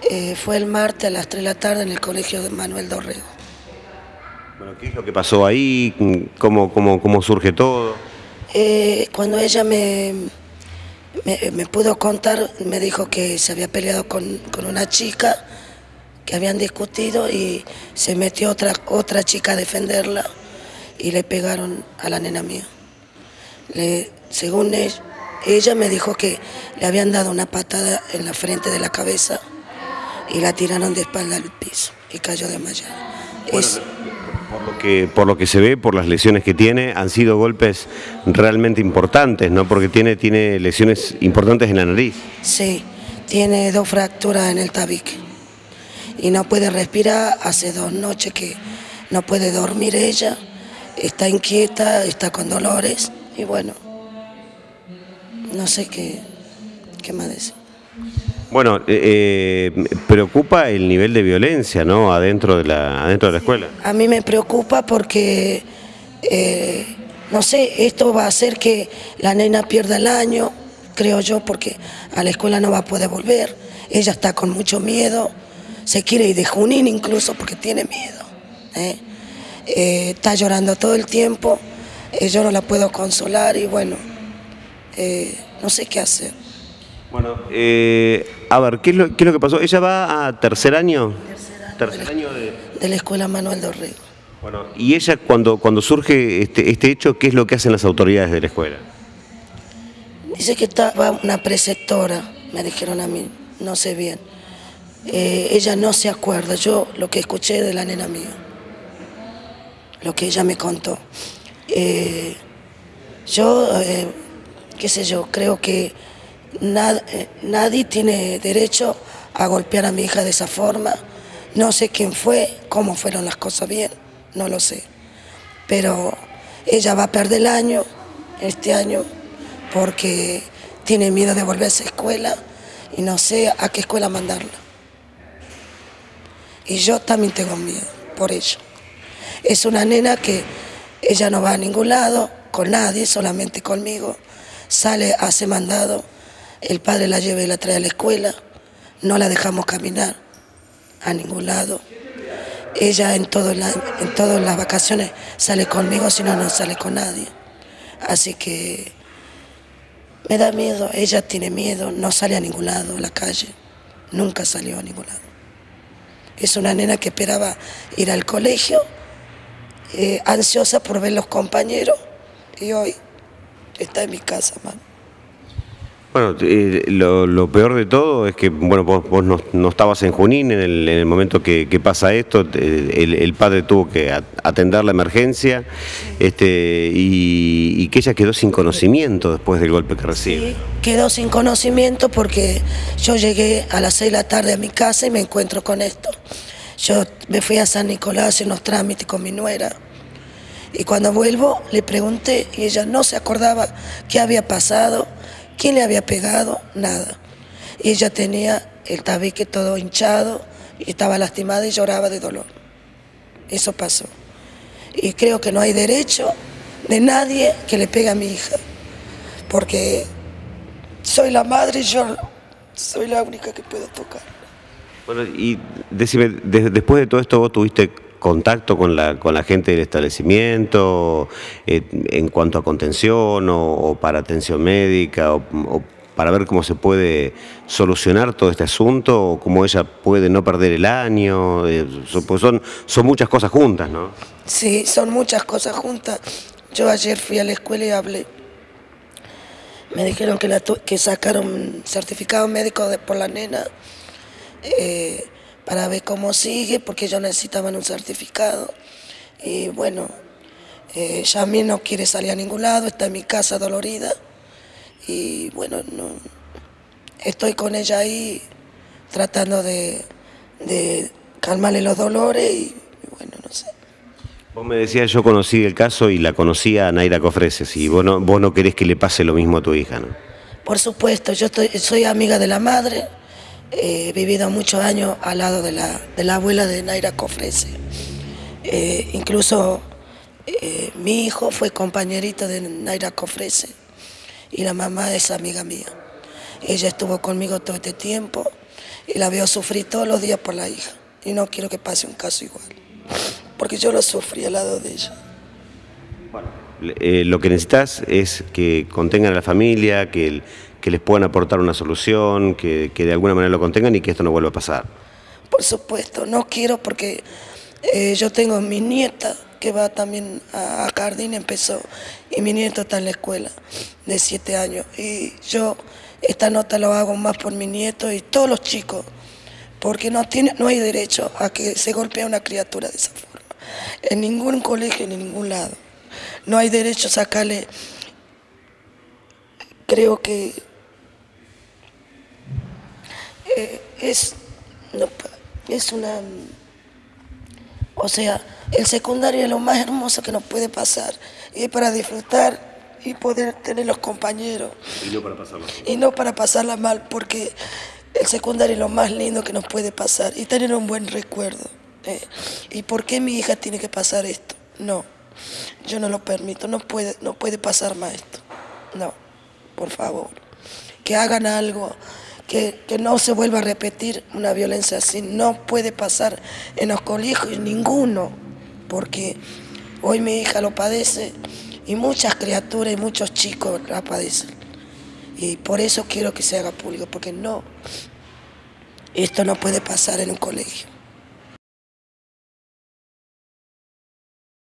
Fue el martes a las 3 de la tarde en el colegio de Manuel Dorrego. Bueno, ¿qué es lo que pasó ahí? ¿Cómo surge todo? Cuando ella me pudo contar, me dijo que se había peleado con una chica, que habían discutido y se metió otra chica a defenderla y le pegaron a la nena mía. Según ella me dijo que le habían dado una patada en la frente de la cabeza y la tiraron de espalda al piso y cayó desmayada. Bueno, por lo que se ve, por las lesiones que tiene, han sido golpes realmente importantes, ¿no? Porque tiene lesiones importantes en la nariz. Sí, tiene 2 fracturas en el tabique y no puede respirar. Hace 2 noches que no puede dormir ella, está inquieta, está con dolores y bueno, no sé qué más decir. Bueno, preocupa el nivel de violencia, ¿no? Adentro de la escuela. A mí me preocupa porque, no sé, esto va a hacer que la nena pierda el año, creo yo, porque a la escuela no va a poder volver. Ella está con mucho miedo, se quiere ir de Junín incluso porque tiene miedo. Está llorando todo el tiempo, yo no la puedo consolar y bueno, no sé qué hacer. Bueno, a ver, ¿qué es lo que pasó? ¿Ella va a tercer año? Tercer año de la escuela Manuel Dorrego. Bueno, y ella cuando surge este hecho, ¿qué es lo que hacen las autoridades de la escuela? Dice que estaba una preceptora, me dijeron a mí, no sé bien. Ella no se acuerda, yo lo que escuché de la nena mía, lo que ella me contó. Qué sé yo, creo que nadie tiene derecho a golpear a mi hija de esa forma. No sé quién fue, cómo fueron las cosas bien, no lo sé. Pero ella va a perder el año, este año, porque tiene miedo de volver a esa escuela y no sé a qué escuela mandarla. Y yo también tengo miedo por ello. Es una nena que ella no va a ningún lado, con nadie, solamente conmigo. Sale, hace mandado, el padre la lleva y la trae a la escuela, no la dejamos caminar a ningún lado. Ella en todas las vacaciones sale conmigo, si no, no sale con nadie. Así que me da miedo, ella tiene miedo, no sale a ningún lado, a la calle, nunca salió a ningún lado. Es una nena que esperaba ir al colegio, ansiosa por ver los compañeros, y hoy está en mi casa, mano. Bueno, lo peor de todo es que, bueno, vos no estabas en Junín en el momento que pasa esto, el padre tuvo que atender la emergencia, y que ella quedó sin conocimiento después del golpe que recibe. Sí, quedó sin conocimiento porque yo llegué a las 6 de la tarde a mi casa y me encuentro con esto. Yo me fui a San Nicolás a hacer unos trámites con mi nuera y cuando vuelvo le pregunté y ella no se acordaba qué había pasado, quién le había pegado, nada. Y ella tenía el tabique todo hinchado y estaba lastimada y lloraba de dolor. Eso pasó. Y creo que no hay derecho de nadie que le pegue a mi hija, porque soy la madre y yo soy la única que puedo tocar. Bueno, y decime, después de todo esto, ¿vos tuviste contacto con la gente del establecimiento en cuanto a contención o para atención médica o para ver cómo se puede solucionar todo este asunto o cómo ella puede no perder el año? Pues son muchas cosas juntas, ¿no? Sí, son muchas cosas juntas. Yo ayer fui a la escuela y hablé. Me dijeron que sacaron certificado médico por la nena para ver cómo sigue, porque ellos necesitaban un certificado. Y bueno, Yamil no quiere salir a ningún lado, está en mi casa dolorida. Y bueno, no, estoy con ella ahí tratando de calmarle los dolores y bueno, no sé. Vos me decías, yo conocí el caso y la conocía a Nayra Cofreses, y vos no querés que le pase lo mismo a tu hija, ¿no? Por supuesto, soy amiga de la madre, he vivido muchos años al lado de la abuela de Nayra Cofreses. Incluso mi hijo fue compañerito de Nayra Cofreses y la mamá es amiga mía. Ella estuvo conmigo todo este tiempo y la veo sufrir todos los días por la hija. Y no quiero que pase un caso igual, porque yo lo sufrí al lado de ella. Lo que necesitas es que contengan a la familia, que les puedan aportar una solución, que de alguna manera lo contengan y que esto no vuelva a pasar. Por supuesto, no quiero porque yo tengo mi nieta que va también a jardín, empezó, y mi nieto está en la escuela de 7 años. Y yo esta nota lo hago más por mi nieto y todos los chicos, porque no hay derecho a que se golpee a una criatura de esa forma. En ningún colegio ni en ningún lado. No hay derecho a sacarle, creo que es una, o sea, el secundario es lo más hermoso que nos puede pasar, y es para disfrutar y poder tener los compañeros. Y no para pasarla. Y no para pasarla mal, porque el secundario es lo más lindo que nos puede pasar, y tener un buen recuerdo. ¿Y por qué mi hija tiene que pasar esto? No, yo no lo permito, no puede pasar más esto. No, por favor, que hagan algo, que no se vuelva a repetir una violencia así. No puede pasar en los colegios ninguno, porque hoy mi hija lo padece y muchas criaturas y muchos chicos la padecen. Y por eso quiero que se haga público, porque no, esto no puede pasar en un colegio.